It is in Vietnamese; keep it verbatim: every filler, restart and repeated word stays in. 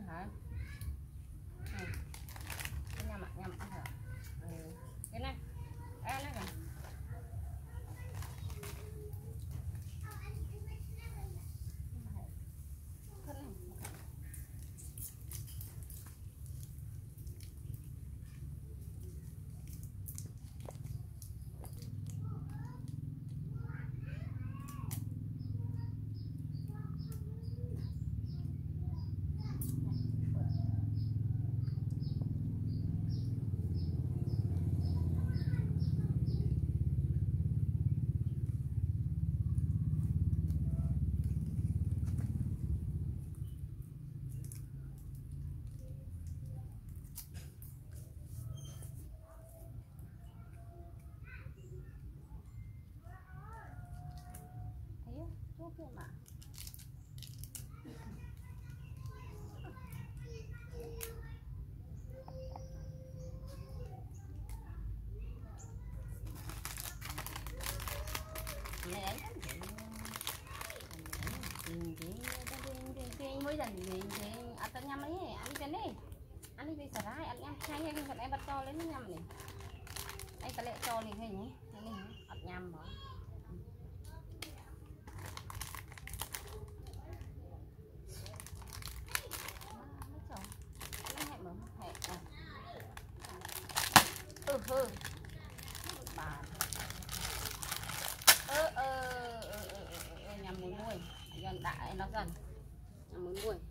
hả? Ừ. Cái nhầm ạ, nhầm ăn hả? Ừ. Cái này, ăn nó kìa. Chút nữa mà. Này đấy mới dần gì thì ăn tao nhâm ấy, ăn cái này ăn đi bây giờ đấy ăn nhâm hai anh còn em bắt to lên nhâm này anh có lẽ cho liền hay nhỉ cái này ăn nhâm mà ừ hừ bà ơ ơ nhâm muốn nuôi dần đại nó dần nhâm muốn nuôi